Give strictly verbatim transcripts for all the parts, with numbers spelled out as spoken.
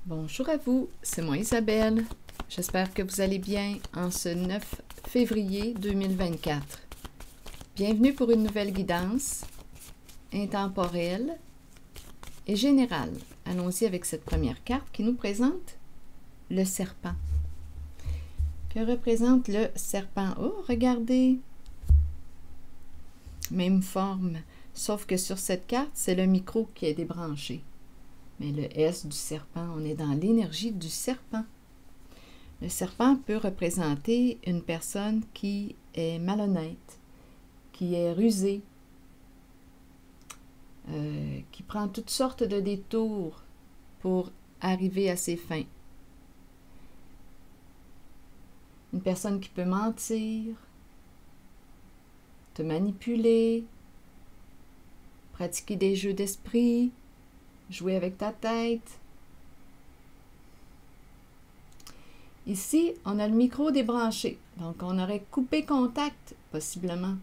Bonjour à vous, c'est moi Isabelle. J'espère que vous allez bien en ce neuf février deux mille vingt-quatre. Bienvenue pour une nouvelle guidance intemporelle et générale. Allons-y avec cette première carte qui nous présente le serpent. Que représente le serpent? Oh, regardez! Même forme, sauf que sur cette carte, c'est le micro qui est débranché. Mais le S du serpent, on est dans l'énergie du serpent. Le serpent peut représenter une personne qui est malhonnête, qui est rusée, euh, qui prend toutes sortes de détours pour arriver à ses fins. Une personne qui peut mentir, te manipuler, pratiquer des jeux d'esprit, jouer avec ta tête. Ici, on a le micro débranché, donc on aurait coupé contact, possiblement.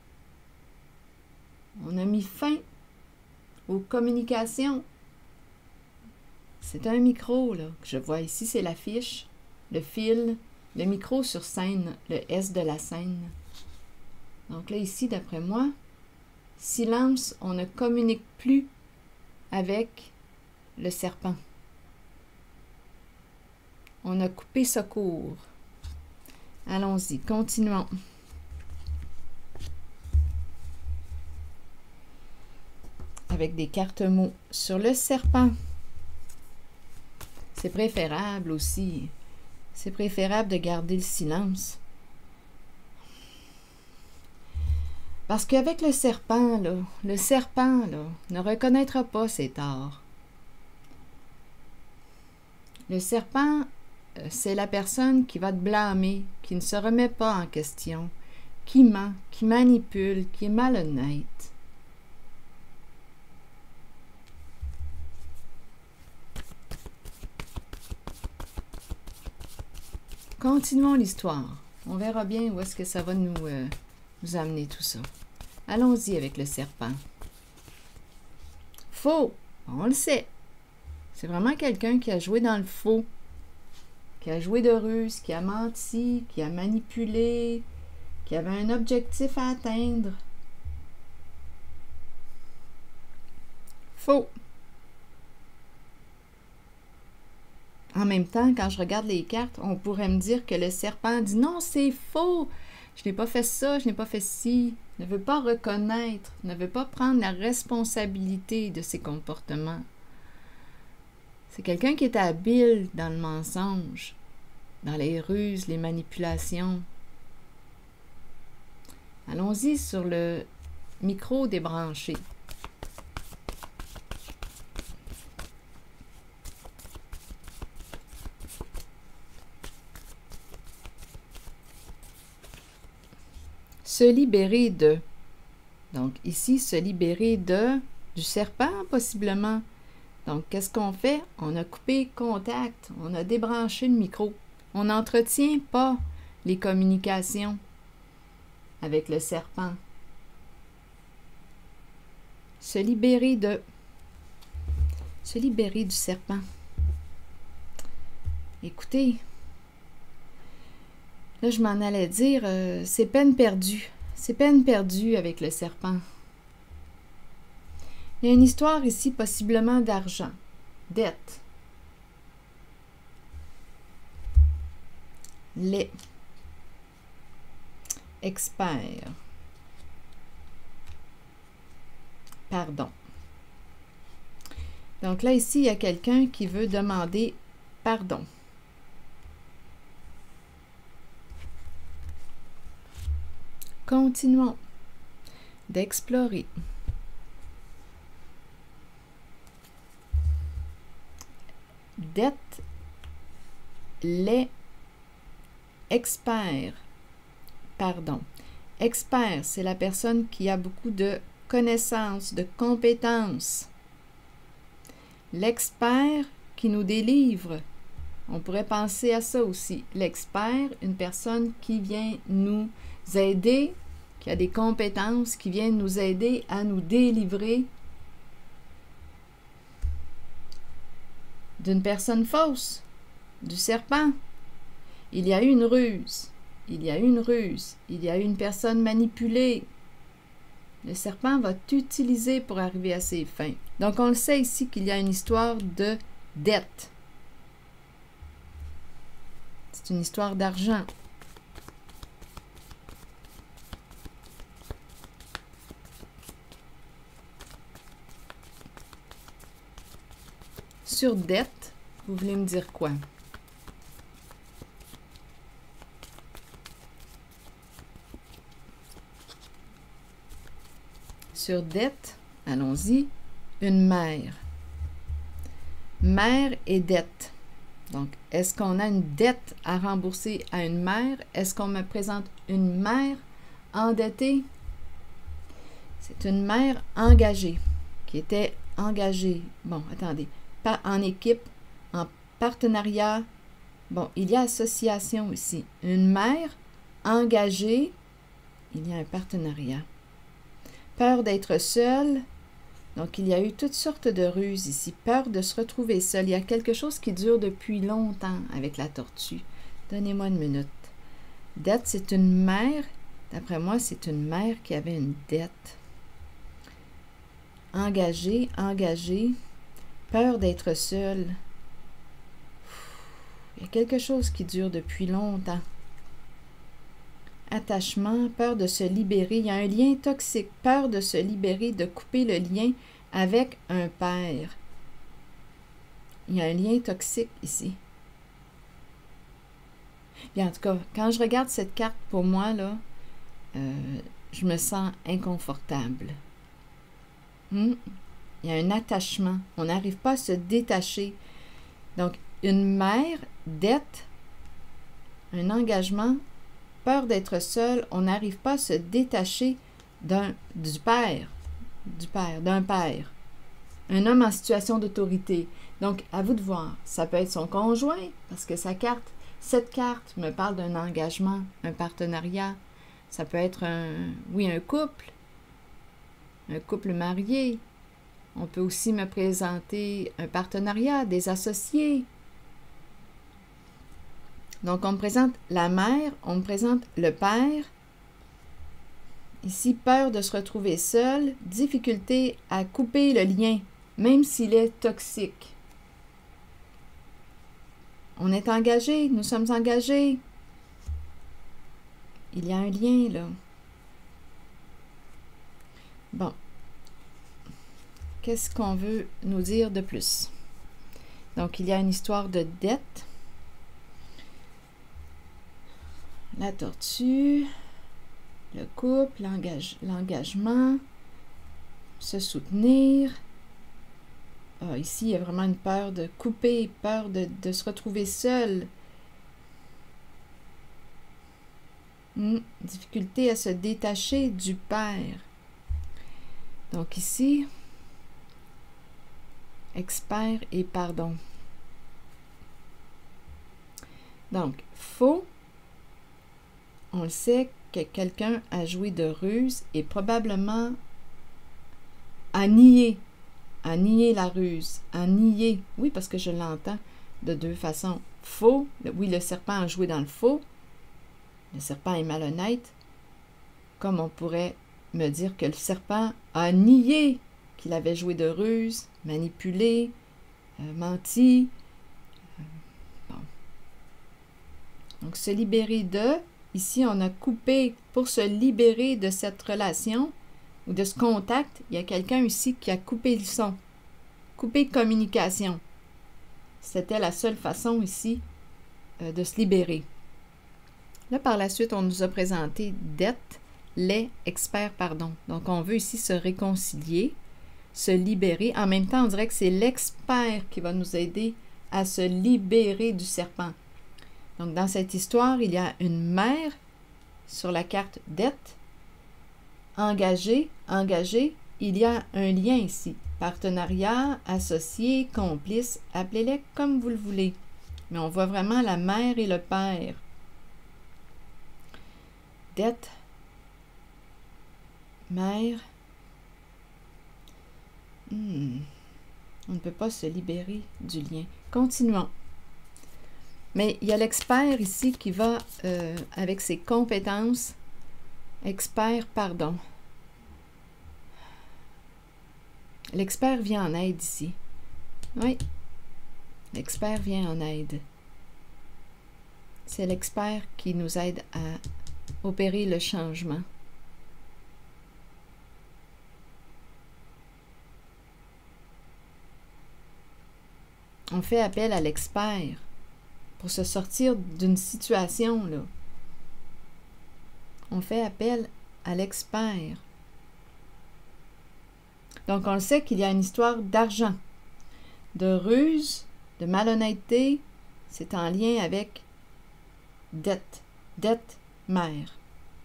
On a mis fin aux communications. C'est un micro, là, que je vois ici, c'est l'affiche, le fil, le micro sur scène, le S de la scène. Donc là, ici, d'après moi, silence, on ne communique plus avec le serpent. On a coupé ce cours. Allons-y, continuons. Avec des cartes mots sur le serpent. C'est préférable aussi. C'est préférable de garder le silence. Parce qu'avec le serpent, là, le serpent là, ne reconnaîtra pas ses torts. Le serpent, c'est la personne qui va te blâmer, qui ne se remet pas en question, qui ment, qui manipule, qui est malhonnête. Continuons l'histoire. On verra bien où est-ce que ça va nous, euh, nous amener tout ça. Allons-y avec le serpent. Faux, on le sait. C'est vraiment quelqu'un qui a joué dans le faux, qui a joué de ruse, qui a menti, qui a manipulé, qui avait un objectif à atteindre. Faux. En même temps, quand je regarde les cartes, on pourrait me dire que le serpent dit « Non, c'est faux! Je n'ai pas fait ça, je n'ai pas fait ci. » Ne veut pas reconnaître, ne veut pas prendre la responsabilité de ses comportements. C'est quelqu'un qui est habile dans le mensonge, dans les ruses, les manipulations. Allons-y sur le micro débranché. Se libérer de. Donc ici, se libérer de du serpent, possiblement. Donc, qu'est-ce qu'on fait? On a coupé contact, on a débranché le micro. On n'entretient pas les communications avec le serpent. Se libérer de. Se libérer du serpent. Écoutez, là, je m'en allais dire, euh, c'est peine perdue. C'est peine perdue avec le serpent. Il y a une histoire ici, possiblement d'argent, dette. Les experts. Pardon. Donc là, ici, il y a quelqu'un qui veut demander pardon. Continuons d'explorer. Dette, les experts. Pardon. Expert, c'est la personne qui a beaucoup de connaissances, de compétences. L'expert qui nous délivre. On pourrait penser à ça aussi. L'expert, une personne qui vient nous aider, qui a des compétences, qui vient nous aider à nous délivrer d'une personne fausse, du serpent. Il y a eu une ruse, il y a eu une ruse, il y a eu une personne manipulée. Le serpent va t'utiliser pour arriver à ses fins. Donc, on le sait ici qu'il y a une histoire de dette. C'est une histoire d'argent. Sur dette, vous voulez me dire quoi? Sur dette, allons-y, une mère. Mère et dette. Donc, est-ce qu'on a une dette à rembourser à une mère? Est-ce qu'on me présente une mère endettée? C'est une mère engagée, qui était engagée. Bon, attendez. Pas en équipe, en partenariat. Bon, il y a association ici. Une mère engagée, il y a un partenariat. Peur d'être seule, donc il y a eu toutes sortes de ruses ici. Peur de se retrouver seule. Il y a quelque chose qui dure depuis longtemps avec la tortue. Donnez-moi une minute. Dette, c'est une mère. D'après moi, c'est une mère qui avait une dette. Engagée, engagée. Peur d'être seule. Il y a quelque chose qui dure depuis longtemps. Attachement, peur de se libérer. Il y a un lien toxique. Peur de se libérer, de couper le lien avec un père. Il y a un lien toxique ici. Et en tout cas, quand je regarde cette carte, pour moi, là, euh, je me sens inconfortable. Hmm? Il y a un attachement. On n'arrive pas à se détacher. Donc, une mère, dette, un engagement, peur d'être seul, on n'arrive pas à se détacher d'un, du père, du père, d'un père. Un homme en situation d'autorité. Donc, à vous de voir. Ça peut être son conjoint, parce que sa carte, cette carte me parle d'un engagement, un partenariat. Ça peut être un, oui, un couple, un couple marié. On peut aussi me présenter un partenariat, des associés. Donc, on me présente la mère, on me présente le père. Ici, peur de se retrouver seul, difficulté à couper le lien, même s'il est toxique. On est engagé, nous sommes engagés. Il y a un lien, là. Bon. Qu'est-ce qu'on veut nous dire de plus? Donc, il y a une histoire de dette. La tortue, le couple, l'engage, l'engagement, se soutenir. Ah, ici, il y a vraiment une peur de couper, peur de, de se retrouver seul. Hmm, difficulté à se détacher du père. Donc ici, expert et pardon. Donc, faux. On le sait que quelqu'un a joué de ruse et probablement a nié, a nié la ruse, a nié, oui, parce que je l'entends de deux façons. Faux, oui, le serpent a joué dans le faux, le serpent est malhonnête, comme on pourrait me dire que le serpent a nié qu'il avait joué de ruse, manipulé, euh, menti. Euh, bon. Donc, se libérer de... Ici, on a coupé pour se libérer de cette relation ou de ce contact. Il y a quelqu'un ici qui a coupé le son, coupé de communication. C'était la seule façon ici euh, de se libérer. Là, par la suite, on nous a présenté dette, les experts, pardon. Donc, on veut ici se réconcilier, se libérer. En même temps, on dirait que c'est l'expert qui va nous aider à se libérer du serpent. Donc, dans cette histoire, il y a une mère sur la carte dette, engagée, engagée. Il y a un lien ici. Partenariat, associé, complice, appelez-les comme vous le voulez. Mais on voit vraiment la mère et le père. Dette, mère. Hmm. On ne peut pas se libérer du lien. Continuons. Mais il y a l'expert ici qui va, euh, avec ses compétences, expert pardon. L'expert vient en aide ici. Oui, l'expert vient en aide. C'est l'expert qui nous aide à opérer le changement. On fait appel à l'expert pour se sortir d'une situation, là. On fait appel à l'expert. Donc, on le sait qu'il y a une histoire d'argent, de ruse, de malhonnêteté. C'est en lien avec dette, dette mère.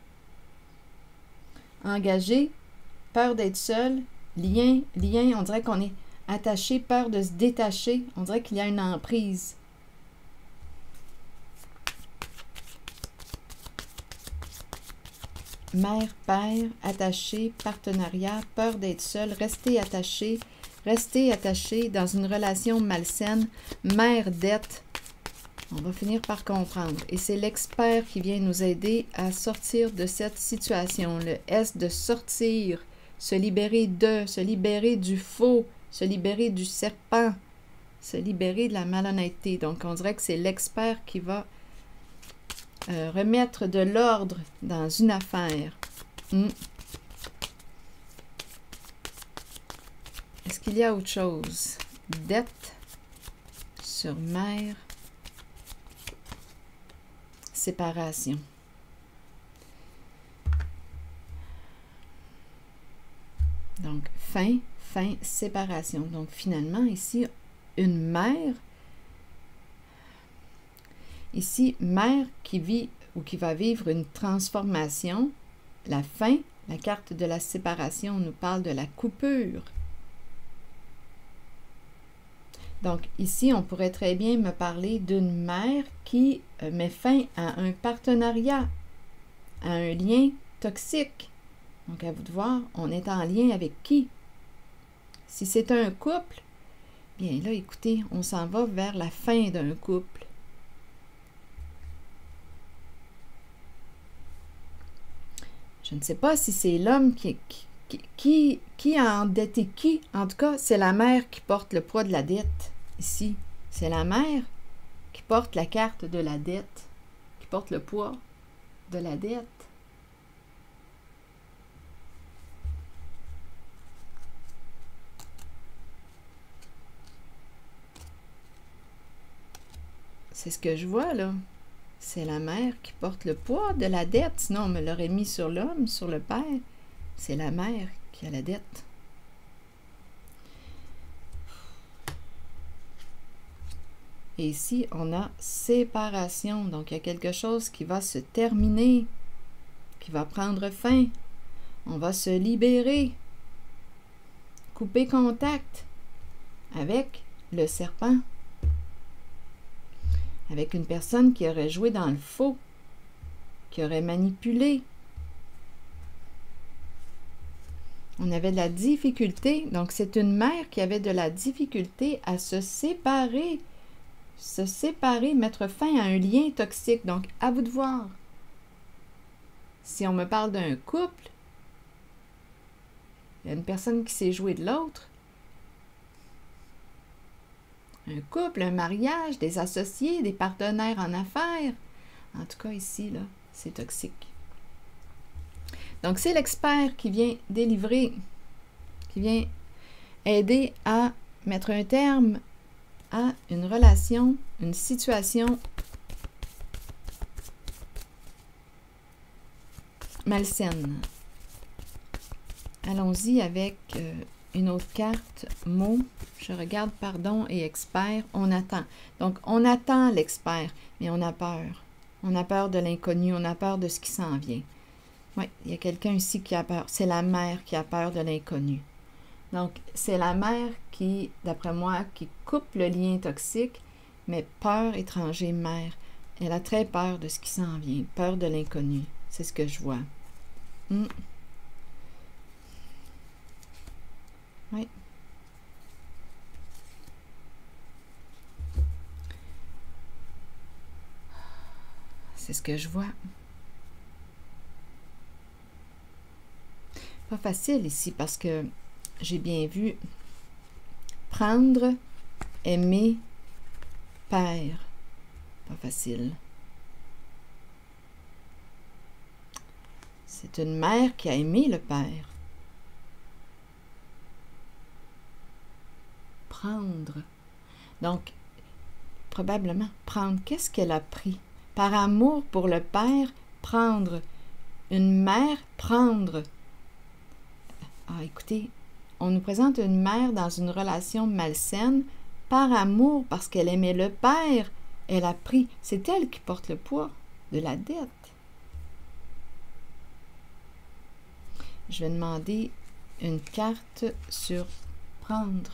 Engagé, peur d'être seul, lien, lien, on dirait qu'on est attaché, peur de se détacher, on dirait qu'il y a une emprise. Mère, père, attaché, partenariat, peur d'être seul, rester attaché, rester attaché dans une relation malsaine, mère, dette. On va finir par comprendre. Et c'est l'expert qui vient nous aider à sortir de cette situation. Le S de sortir, se libérer de, se libérer du faux, se libérer du serpent, se libérer de la malhonnêteté. Donc, on dirait que c'est l'expert qui va euh, remettre de l'ordre dans une affaire. Hmm. Est-ce qu'il y a autre chose? Dette sur mère. Séparation. Donc, fin, fin, séparation. Donc, finalement, ici, une mère, ici, mère qui vit ou qui va vivre une transformation. La fin, la carte de la séparation nous parle de la coupure. Donc, ici, on pourrait très bien me parler d'une mère qui met fin à un partenariat, à un lien toxique. Donc, à vous de voir, on est en lien avec qui? Si c'est un couple, bien là, écoutez, on s'en va vers la fin d'un couple. Je ne sais pas si c'est l'homme qui, qui, qui, qui a endetté qui. En tout cas, c'est la mère qui porte le poids de la dette. Ici, c'est la mère qui porte la carte de la dette, qui porte le poids de la dette. C'est ce que je vois là. C'est la mère qui porte le poids de la dette. Sinon, on me l'aurait mis sur l'homme, sur le père. C'est la mère qui a la dette. Et ici, on a séparation. Donc, il y a quelque chose qui va se terminer, qui va prendre fin. On va se libérer, couper contact avec le serpent, avec une personne qui aurait joué dans le faux, qui aurait manipulé. On avait de la difficulté. Donc, c'est une mère qui avait de la difficulté à se séparer. Se séparer, mettre fin à un lien toxique. Donc, à vous de voir. Si on me parle d'un couple, il y a une personne qui s'est jouée de l'autre. Un couple, un mariage, des associés, des partenaires en affaires. En tout cas, ici, là, c'est toxique. Donc, c'est l'expert qui vient délivrer, qui vient aider à mettre un terme à une relation, une situation malsaine. Allons-y avec euh, une autre carte, mot. Je regarde pardon et expert. On attend. Donc, on attend l'expert, mais on a peur. On a peur de l'inconnu, on a peur de ce qui s'en vient. Oui, il y a quelqu'un ici qui a peur. C'est la mère qui a peur de l'inconnu. Donc, c'est la mère qui, d'après moi, qui coupe le lien toxique, mais peur étranger mère. Elle a très peur de ce qui s'en vient, peur de l'inconnu. C'est ce que je vois. Hmm. Oui. C'est ce que je vois. Pas facile ici parce que j'ai bien vu prendre, aimer, père. Pas facile. C'est une mère qui a aimé le père. Prendre. Donc, probablement, prendre. Qu'est-ce qu'elle a pris? Par amour pour le père, prendre. Une mère, prendre. Ah, écoutez, on nous présente une mère dans une relation malsaine. Par amour, parce qu'elle aimait le père, elle a pris. C'est elle qui porte le poids de la dette. Je vais demander une carte sur prendre.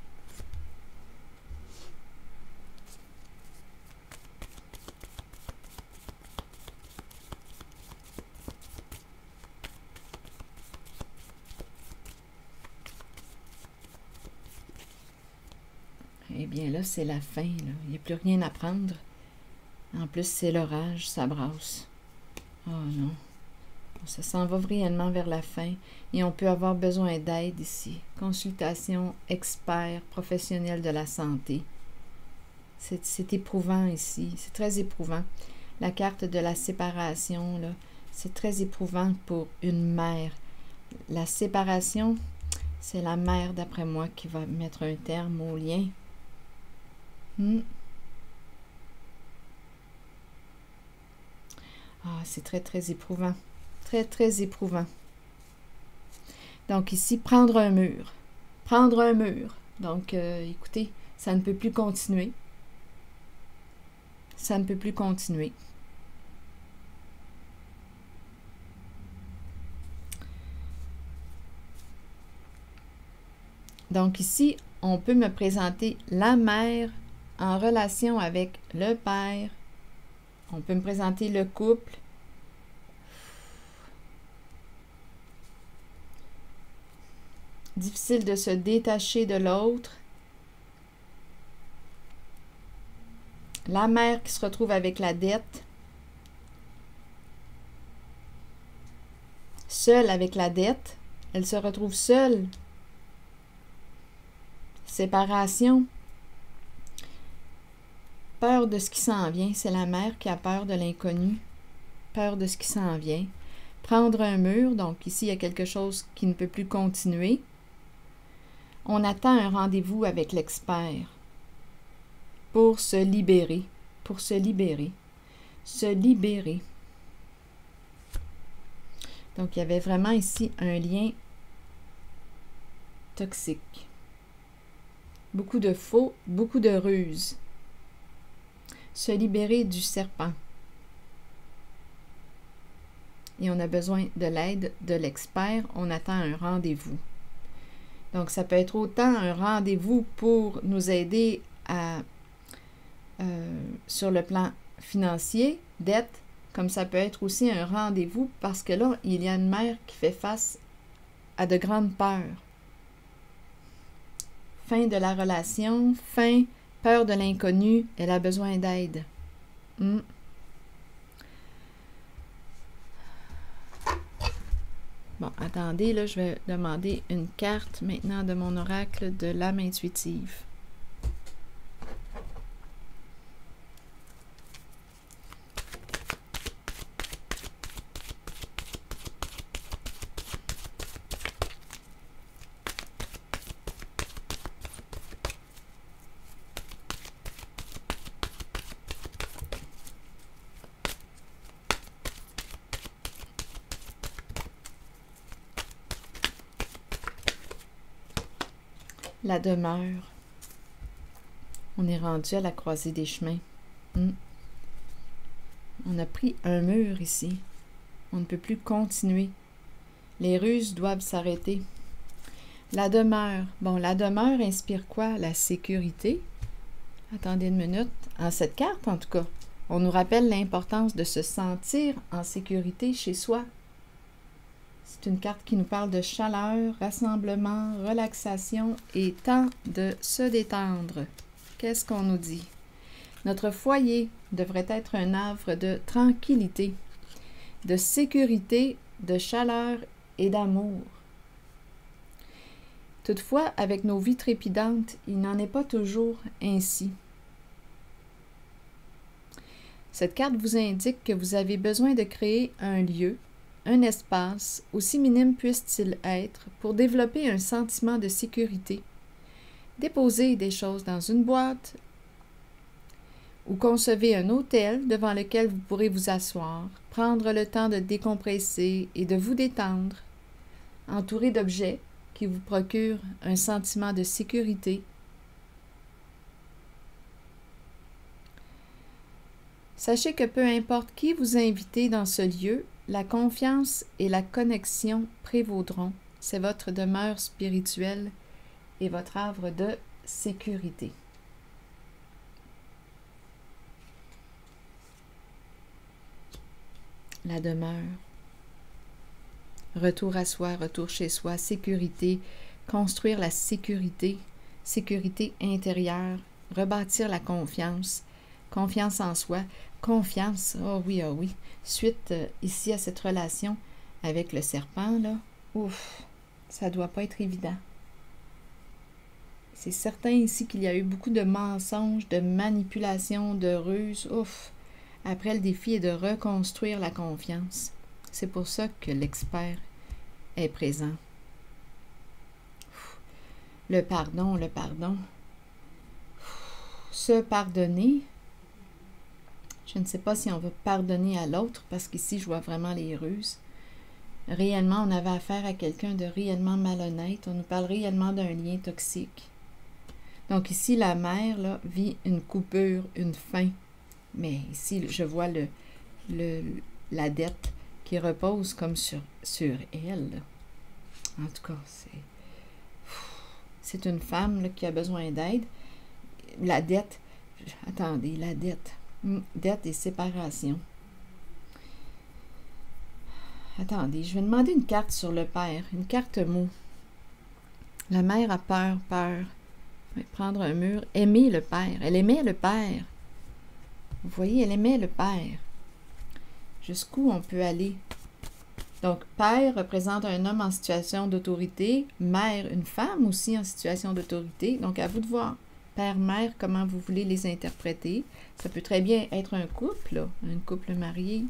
Eh bien là, c'est la fin. Là. Il n'y a plus rien à prendre. En plus, c'est l'orage, ça brasse. Oh non. Ça s'en va réellement vers la fin et on peut avoir besoin d'aide ici. Consultation expert professionnel de la santé. C'est éprouvant ici. C'est très éprouvant. La carte de la séparation, là, c'est très éprouvant pour une mère. La séparation, c'est la mère, d'après moi, qui va mettre un terme au lien. Hmm. Ah, c'est très, très éprouvant. Très, très éprouvant. Donc ici, prendre un mur. Prendre un mur. Donc, euh, écoutez, ça ne peut plus continuer. Ça ne peut plus continuer. Donc ici, on peut me présenter la mère en relation avec le père. On peut me présenter le couple. Difficile de se détacher de l'autre. La mère qui se retrouve avec la dette. Seule avec la dette. Elle se retrouve seule. Séparation. Peur de ce qui s'en vient. C'est la mère qui a peur de l'inconnu. Peur de ce qui s'en vient. Prendre un mur. Donc ici, il y a quelque chose qui ne peut plus continuer. On attend un rendez-vous avec l'expert pour se libérer. Pour se libérer. Se libérer. Donc, il y avait vraiment ici un lien toxique. Beaucoup de faux, beaucoup de ruses. Se libérer du serpent. Et on a besoin de l'aide de l'expert. On attend un rendez-vous. Donc, ça peut être autant un rendez-vous pour nous aider à, euh, sur le plan financier, dette, comme ça peut être aussi un rendez-vous parce que là, il y a une mère qui fait face à de grandes peurs. Fin de la relation, fin, peur de l'inconnu, elle a besoin d'aide. Hmm. Bon, attendez, là, je vais demander une carte maintenant de mon oracle de l'âme intuitive. La demeure. On est rendu à la croisée des chemins. Hmm. On a pris un mur ici. On ne peut plus continuer. Les ruses doivent s'arrêter. La demeure. Bon, la demeure inspire quoi? La sécurité. Attendez une minute. En cette carte, en tout cas, on nous rappelle l'importance de se sentir en sécurité chez soi. C'est une carte qui nous parle de chaleur, rassemblement, relaxation et temps de se détendre. Qu'est-ce qu'on nous dit? Notre foyer devrait être un havre de tranquillité, de sécurité, de chaleur et d'amour. Toutefois, avec nos vies trépidantes, il n'en est pas toujours ainsi. Cette carte vous indique que vous avez besoin de créer un lieu, un espace, aussi minime puisse-t-il être, pour développer un sentiment de sécurité. Déposez des choses dans une boîte ou concevez un hôtel devant lequel vous pourrez vous asseoir, prendre le temps de décompresser et de vous détendre, entouré d'objets qui vous procurent un sentiment de sécurité. Sachez que peu importe qui vous invitez dans ce lieu, la confiance et la connexion prévaudront. C'est votre demeure spirituelle et votre havre de sécurité. La demeure. Retour à soi, retour chez soi, sécurité, construire la sécurité, sécurité intérieure, rebâtir la confiance, confiance en soi, confiance, oh oui, oh oui. Suite euh, ici à cette relation avec le serpent, là, ouf, ça doit pas être évident. C'est certain ici qu'il y a eu beaucoup de mensonges, de manipulations, de ruses, ouf. Après, le défi est de reconstruire la confiance. C'est pour ça que l'expert est présent. Le pardon, le pardon. Se pardonner. Je ne sais pas si on va pardonner à l'autre, parce qu'ici, je vois vraiment les ruses. Réellement, on avait affaire à quelqu'un de réellement malhonnête. On nous parle réellement d'un lien toxique. Donc ici, la mère là, vit une coupure, une fin. Mais ici, je vois le, le, la dette qui repose comme sur, sur elle. En tout cas, c'est c'est une femme là, qui a besoin d'aide. La dette, attendez, la dette. Dette et séparation. Attendez, je vais demander une carte sur le père, une carte mot. La mère a peur, peur. Je vais prendre un mur. Aimer le père. Elle aimait le père. Vous voyez, elle aimait le père. Jusqu'où on peut aller? Donc, père représente un homme en situation d'autorité, mère, une femme aussi en situation d'autorité. Donc, à vous de voir, père, mère, comment vous voulez les interpréter. Ça peut très bien être un couple, là, un couple marié.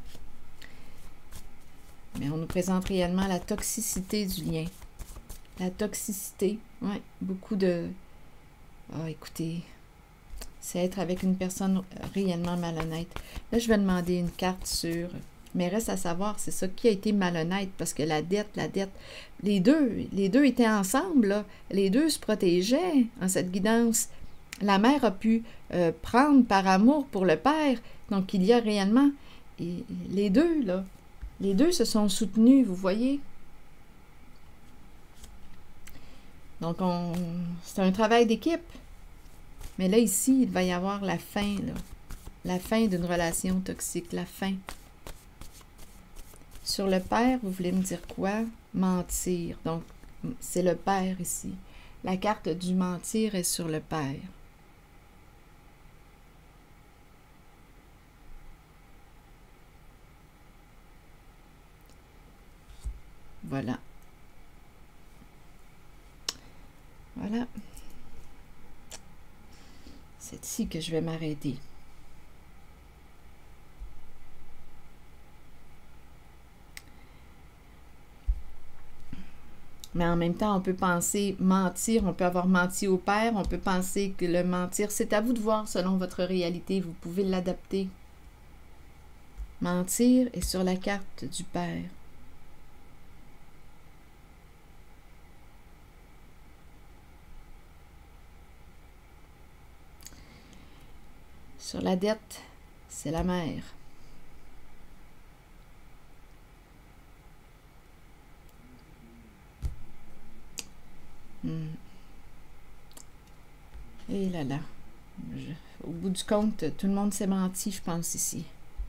Mais on nous présente réellement la toxicité du lien. La toxicité, oui, beaucoup de... Ah, oh, écoutez, c'est être avec une personne réellement malhonnête. Là, je vais demander une carte sur... Mais reste à savoir, c'est ça, qui a été malhonnête, parce que la dette, la dette, les deux, les deux étaient ensemble, là. Les deux se protégeaient en cette guidance. La mère a pu euh, prendre par amour pour le père, donc il y a réellement, et, les deux, là, les deux se sont soutenus, vous voyez? Donc, on, c'est un travail d'équipe. Mais là, ici, il va y avoir la fin, là. La fin d'une relation toxique, la fin. Sur le père, vous voulez me dire quoi? Mentir. Donc, c'est le père ici. La carte du mentir est sur le père. Voilà. Voilà. C'est ici que je vais m'arrêter. Mais en même temps, on peut penser mentir, on peut avoir menti au père, on peut penser que le mentir, c'est à vous de voir selon votre réalité, vous pouvez l'adapter. Mentir est sur la carte du père. Sur la dette, c'est la mère. Hmm. Et là là. Je, au bout du compte, tout le monde s'est menti, je pense, ici.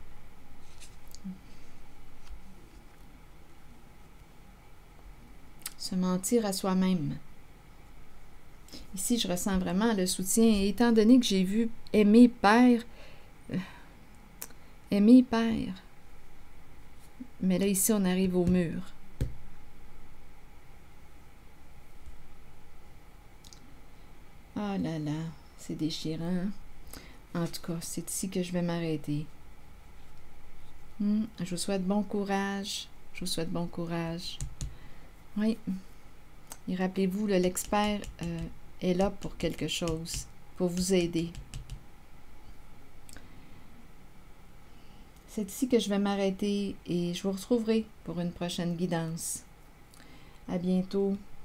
Se mentir à soi-même. Ici, je ressens vraiment le soutien. Et étant donné que j'ai vu aimer père, Aimer perd. Mais là, ici, on arrive au mur. Ah là là, c'est déchirant. En tout cas, c'est ici que je vais m'arrêter. Hmm, je vous souhaite bon courage. Je vous souhaite bon courage. Oui. Et rappelez-vous, l'expert euh, est là pour quelque chose, pour vous aider. C'est ici que je vais m'arrêter et je vous retrouverai pour une prochaine guidance. À bientôt.